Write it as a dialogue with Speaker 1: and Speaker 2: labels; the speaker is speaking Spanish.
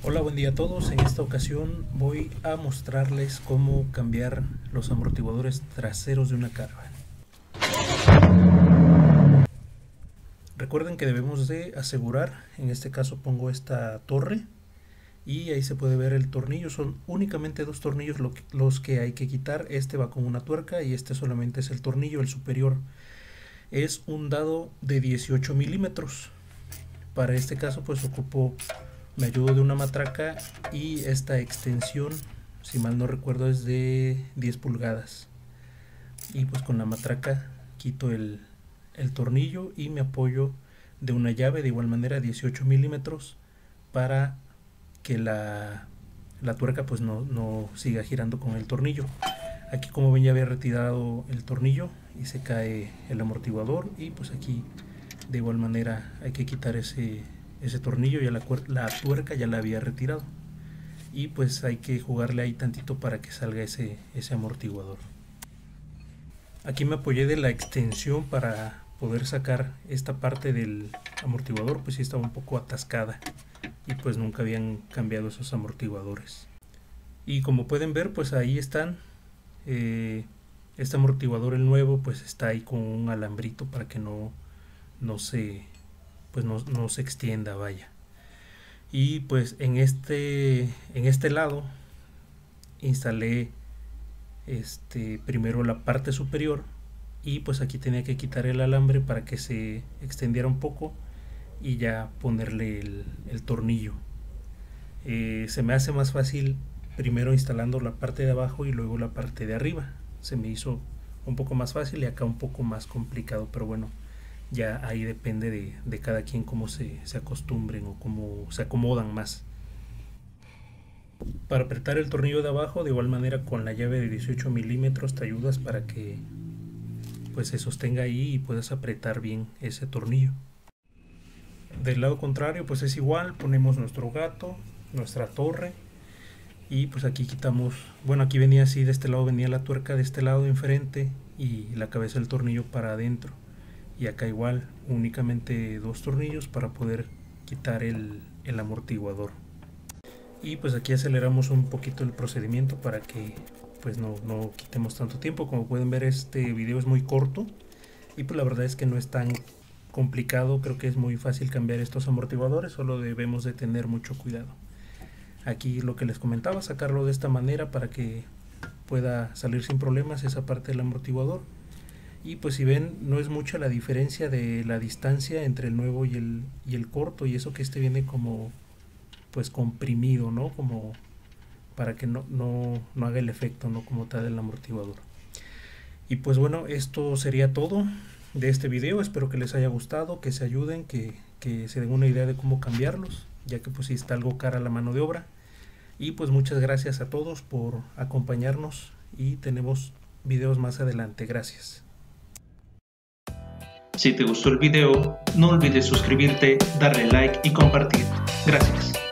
Speaker 1: Hola, buen día a todos. En esta ocasión voy a mostrarles cómo cambiar los amortiguadores traseros de una Caravan. Recuerden que debemos de asegurar, en este caso pongo esta torre y ahí se puede ver el tornillo. Son únicamente dos tornillos los que hay que quitar. Este va con una tuerca y este solamente es el tornillo, el superior. Es un dado de 18 milímetros. Para este caso pues me ayudo de una matraca y esta extensión, si mal no recuerdo, es de 10 pulgadas. Y pues con la matraca quito el tornillo y me apoyo de una llave de igual manera 18 milímetros para que la tuerca pues no siga girando con el tornillo. Aquí, como ven, ya había retirado el tornillo y se cae el amortiguador, y pues aquí de igual manera hay que quitar ese tornillo. Ya la tuerca ya la había retirado y pues hay que jugarle ahí tantito para que salga ese amortiguador. Aquí me apoyé de la extensión para poder sacar esta parte del amortiguador, pues sí estaba un poco atascada y pues nunca habían cambiado esos amortiguadores. Y como pueden ver, pues ahí están. Este amortiguador, el nuevo, pues está ahí con un alambrito para que no se extienda, vaya. Y pues en este lado instalé primero la parte superior, y pues aquí tenía que quitar el alambre para que se extendiera un poco y ya ponerle el tornillo. Se me hace más fácil primero instalando la parte de abajo y luego la parte de arriba. Se me hizo un poco más fácil y acá un poco más complicado, pero bueno, ya ahí depende de cada quien cómo se acostumbren o cómo se acomodan más. Para apretar el tornillo de abajo, de igual manera con la llave de 18 milímetros te ayudas para que pues se sostenga ahí y puedas apretar bien ese tornillo. Del lado contrario pues es igual, ponemos nuestro gato, nuestra torre, y pues aquí quitamos, bueno, aquí venía así, de este lado venía la tuerca de este lado enfrente y la cabeza del tornillo para adentro, y acá igual únicamente dos tornillos para poder quitar el amortiguador. Y pues aquí aceleramos un poquito el procedimiento para que pues no quitemos tanto tiempo. Como pueden ver, este video es muy corto y pues la verdad es que no es tan complicado. Creo que es muy fácil cambiar estos amortiguadores, solo debemos de tener mucho cuidado. Aquí lo que les comentaba, sacarlo de esta manera para que pueda salir sin problemas esa parte del amortiguador. Y pues si ven, no es mucha la diferencia de la distancia entre el nuevo y el corto, y eso que este viene como pues comprimido, ¿no? Como para que no haga el efecto, ¿no? Como tal el amortiguador. Y pues bueno, esto sería todo de este video. Espero que les haya gustado, que se ayuden, que se den una idea de cómo cambiarlos, ya que pues sí está algo cara la mano de obra. Y pues muchas gracias a todos por acompañarnos, y tenemos videos más adelante. Gracias.
Speaker 2: Si te gustó el video, no olvides suscribirte, darle like y compartir. Gracias.